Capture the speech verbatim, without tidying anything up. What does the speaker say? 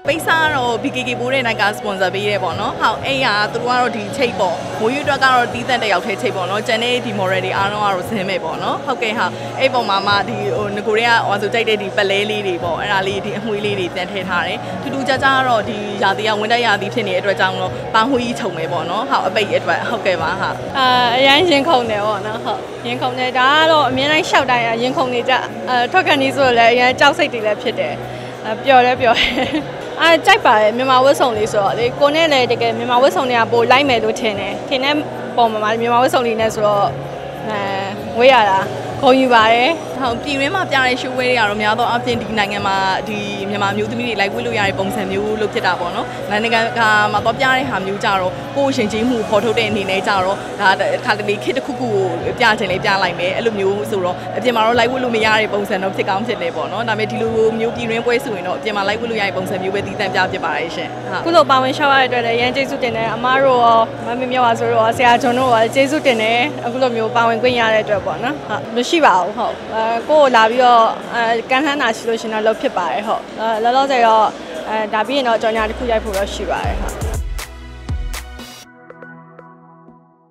ပိတ်စားတော့ B K K ပိုးတဲ့နိုင်က sponsor ပေးရဲပေါ့နော်ဟုတ်အဲ့ဟာသူတို့ကတော့ဒီချိတ်ပေါ့မိုးရွအတွက်ကတော့တီးသက်တဲ့ရောက်ထဲချိတ်ပေါ့နော်ကျန်တဲ့ဒီ model တွေအားလုံးကတော့ဆင်းမဲ့ပေါ့နော်ဟုတ်ကဲ့ဟာအဲ့ပုံမှာမှဒီဟိုငကိုတွေကဟိုဆိုကြိုက်တဲ့ဒီပလဲလေးတွေပေါ့အဲ့ဒါလေးဒီအမွှေးလေးတွေတန်ထည့်ထားတယ်ထူးထူးခြားခြားကတော့ဒီရာသီကဝင်တက်ရာသီဖြစ်နေတဲ့အတွက်ကြောင့်လို့ပန်းဟွေးကြီးခြုံမယ်ပေါ့နော်ဟုတ်အပိတ်အတွက်ဟုတ်ကဲ့ပါဟာအာအရင်ရင်ခုန်တယ်ပေါ့နော်ဟုတ်ရင်ခုန်တယ်ဒါကတော့အမြဲတမ်းရှောက်တိုင်းရင်ခုန်နေကြအဲထွက်ကန်ကြီးဆိုတော့လည်းအရင်ကြောက်စိတ်တွေလည်းဖြစ်တယ်အဲပျော်လဲပျော်တယ်အဲကြိုက်ပါတယ်မြန်မာဝတ်စုံလေးဆိုတော့လေကိုနဲ့လည်းတကယ်မြန်မာဝတ်စုံတွေကပိုလိုက်မယ်လို့ထင်တယ်ထင်တဲ့ပုံမှာမြန်မာဝတ်စုံလေးနဲ့ဆိုတော့အဲဝေးရတာဂုဏ်ယူပါတယ်ဟုတ်ပြည်တွင်းမှာပြတဲ့ရှိုးဝဲတွေကတော့များသောအားဖြင့်ဒီနိုင်ငံမှာဒီမြန်မာမျိုးသမီးတွေလိုက်ဝတ်လို့ရတဲ့ပုံစံမျိုးလို့ဖြစ်တာပေါ့နော်နိုင်ငံကမှာတော့ပြတဲ့ဟာမျိုးကြတော့ကိုယ်ရှင်ချင်းမှုဖော်ထုတ်တဲ့အနေနဲ့ကြတော့ဒါခါတလေခစ်တစ်ခုခုကိုပြချင်လေးပြလိုက်မယ်အဲ့လိုမျိုးဆိုတော့အပြင်မှာတော့လိုက်ဝတ်လို့မရတဲ့ပုံစံတော့ဖြစ်ကောင်းဖြစ်တယ်ပေါ့နော်ဒါပေမဲ့ဒီလိုမျိုးပြည်တွင်းပွဲဆိုရင်တော့အပြင်မှာလိုက်ဝတ်လို့ရတဲ့ပုံစံမျိုးပဲတည်တံ့ပြဖြစ်ပါတယ်ရှင်ဟုတ်ခုလိုပါဝင်ရှောက်ရတဲ့အတွက်လည်းရန်ကျေးဇူးတင်တယ်အမားတို့ရောမမမြောက်ပါဆိုတော့ဆရာကျွန်တော်တို့ရောကျေးဇူးတင်တယ်အခုလိုမျိုးပါဝင်ခွင့်ရတဲ့အတွက်ပေါ့နော်ဟုတ်မရှိပါဘူးဟုတ်အဲကိုကိုလာပြီးတော့အဲကန်လှမ်းတာရှိလို့ရှင်တော့လုပ်ဖြစ်ပါတယ်ဟုတ်အဲလောလောဆယ်တော့အဲဒါပြီးရင်တော့ကြော်ညာတစ်ခုရိုက်ဖို့တော့ရှိပါတယ်ဟုတ်